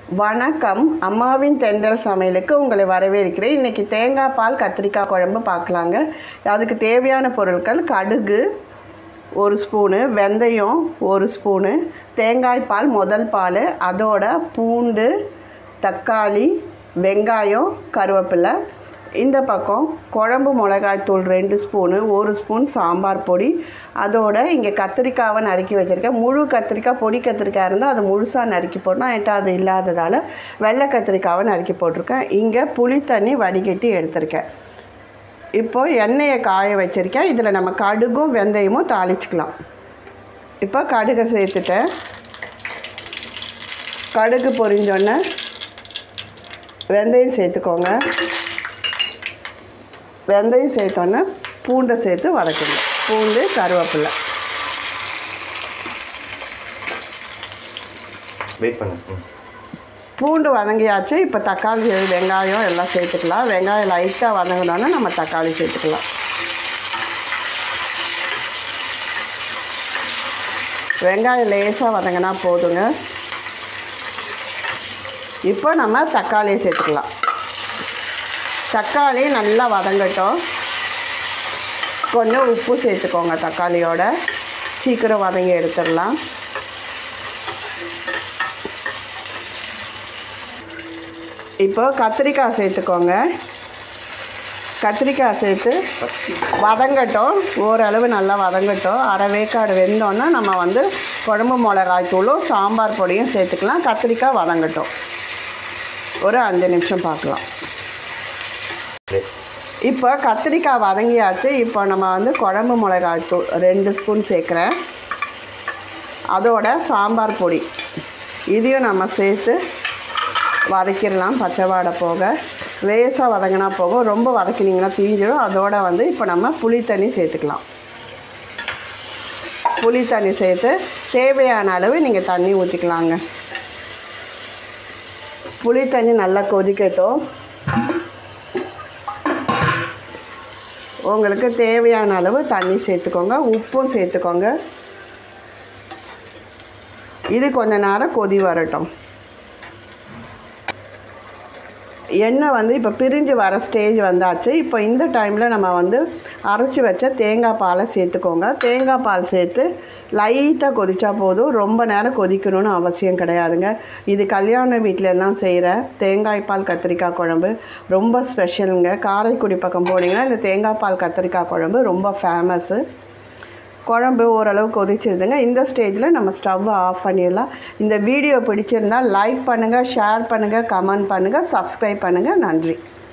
வணக்கம், அம்மாவின் தென்றல் சமையலுக்கு உங்களை வரவேற்கிறேன். இன்றைக்கி தேங்காய் பால் கத்திரிக்காய் குழம்பு பார்க்கலாங்க. அதுக்கு தேவையான பொருட்கள்: கடுகு 1 ஸ்பூனு, வெந்தயம் 1 ஸ்பூனு, தேங்காய் பால் முதல் பால், அதோட பூண்டு, தக்காளி, வெங்காயம், கருவேப்பிலை. இந்த பக்கம் குழம்பு மிளகாய்த்தூள் 2 ஸ்பூனு, 1 ஸ்பூன் சாம்பார் பொடி, அதோட இங்கே கத்திரிக்காவை நறுக்கி வச்சுருக்கேன். முழு கத்திரிக்காய், பொடி கத்திரிக்காய் இருந்தால் அது முழுசாக நறுக்கி போடணும். என்கிட்ட அது இல்லாததால் வெள்ளை கத்திரிக்காவை நறுக்கி போட்டிருக்கேன். இங்கே புளி தண்ணி வடிகட்டி எடுத்திருக்கேன். இப்போது எண்ணெயை காய வச்சுருக்கேன். இதில் நம்ம கடுகும் வெந்தயமும் தாளிச்சிக்கலாம். இப்போ கடுகை சேர்த்துட்டேன். கடுகு பொரிஞ்சோன்னே வெந்தயம் சேர்த்துக்கோங்க. வெந்தயம் சேர்த்தோன்னே பூண்டை சேர்த்து வதக்குங்க. பூண்டு, கருவேப்பிலை. வெயிட் பண்ணு. பூண்டு வதங்கியாச்சு. இப்போ தக்காளி, வெங்காயம் எல்லாம் சேர்த்துக்கலாம். வெங்காயம் லைட்டாக வதங்கினோன்னா நம்ம தக்காளி சேர்த்துக்கலாம். வெங்காயம் லேசாக வதங்கினா போதுங்க. இப்போ நம்ம தக்காளியை சேர்த்துக்கலாம். தக்காளி நல்லா வதங்கட்டும். கொஞ்சம் உப்பு சேர்த்துக்கோங்க. தக்காளியோட சீக்கிரம் வதங்கி எடுத்துடலாம். இப்போ கத்திரிக்காய் சேர்த்துக்கோங்க. கத்திரிக்காய் சேர்த்து வதங்கட்டும். ஓரளவு நல்லா வதங்கட்டும். அரை வேக்காடு வெந்தோன்னா நம்ம குழம்பு மிளகாய் தூளும் சாம்பார் பொடியும் சேர்த்துக்கலாம். கத்திரிக்காய் வதங்கட்டும். ஒரு 5 நிமிஷம் பார்க்கலாம். இப்போ கத்திரிக்காய் வதங்கியாச்சு. இப்போ நம்ம குழம்பு மிளகாய் தூள் 2 ஸ்பூன் சேர்க்குறேன். அதோட சாம்பார் பொடி இதையும் நம்ம சேர்த்து வதக்கிடலாம். பச்சை வாடை போக லேசாக வதங்கினா போகும். ரொம்ப வதக்கினீங்கன்னா தீஞ்சிடும். அதோட இப்போ நம்ம புளி தண்ணி சேர்த்துக்கலாம். புளி தண்ணி சேர்த்து தேவையான அளவு நீங்கள் தண்ணி ஊற்றிக்கலாங்க. புளி தண்ணி நல்லா கொதிக்கட்டும். உங்களுக்கு தேவையான அளவு தண்ணி சேர்த்துக்கோங்க. உப்பும் சேர்த்துக்கோங்க. இது கொஞ்ச நேரம் கொதி வரட்டும். எண்ணெய் இப்போ பிரிஞ்சு வர ஸ்டேஜ் வந்தாச்சு. இப்போ இந்த டைமில் நம்ம அரைச்சி வச்ச தேங்காய் பாலை சேர்த்துக்கோங்க. தேங்காய் பால் சேர்த்து லைட்டாக கொதிச்சா போதும். ரொம்ப நேரம் கொதிக்கணும்னு அவசியம் கிடையாதுங்க. இது கல்யாண வீட்டிலலாம் செய்கிற தேங்காய் பால் கத்திரிக்காய் குழம்பு ரொம்ப ஸ்பெஷலுங்க. காரைக்குடி பக்கம் போனீங்கன்னா இந்த தேங்காய் பால் கத்திரிக்காய் குழம்பு ரொம்ப ஃபேமஸ்ஸு. குழம்பு ஓரளவு கொதிச்சிருதுங்க. இந்த ஸ்டேஜில் நம்ம ஸ்டவ்வை ஆஃப் பண்ணிடலாம். இந்த வீடியோ பிடிச்சிருந்தால் லைக் பண்ணுங்கள், ஷேர் பண்ணுங்கள், கமெண்ட் பண்ணுங்கள், சப்ஸ்கிரைப் பண்ணுங்கள். நன்றி.